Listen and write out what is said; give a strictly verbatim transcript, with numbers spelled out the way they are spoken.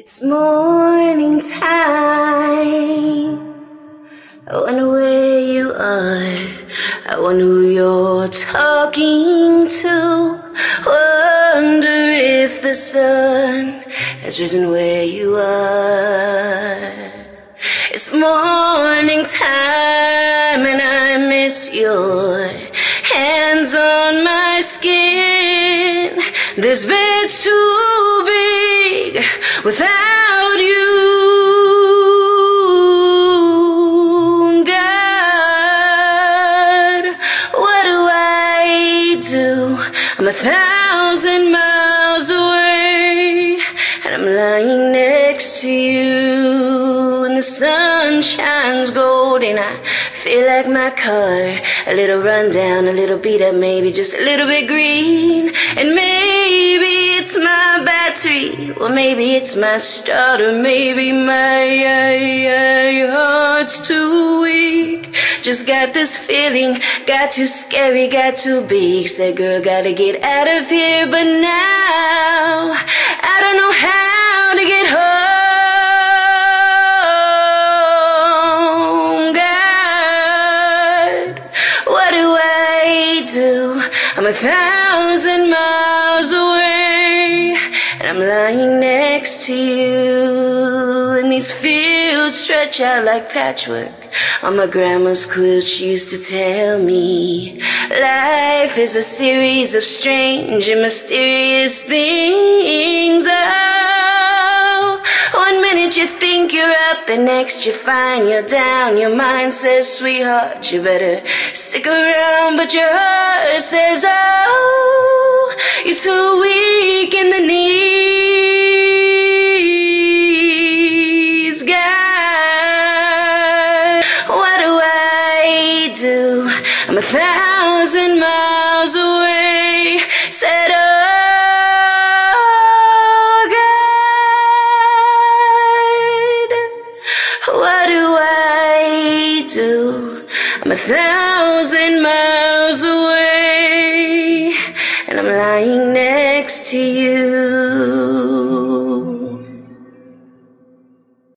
It's morning time. I wonder where you are. I wonder who you're talking to. Wonder if the sun has risen where you are. It's morning time and I miss your hands on my skin. This bed's too big without you, God. What do I do? I'm a thousand miles away and I'm lying next to you, and the sun shines gold and I feel like my car, a little run down, a little beat up, maybe just a little bit green. And maybe it's my battery, or maybe it's my starter, maybe my uh, heart's too weak. Just got this feeling, got too scary, got too big. Said girl, gotta get out of here, but now I don't know how to get home. I'm a thousand miles away and I'm lying next to you, and these fields stretch out like patchwork on my grandma's quilt. She used to tell me life is a series of strange and mysterious things. Oh, one minute you think you're up, the next you find you're down. Your mind says, sweetheart, you better stick around, but your heart says, oh, you're too weak in the knees, God. What do I do? I'm a thousand miles away.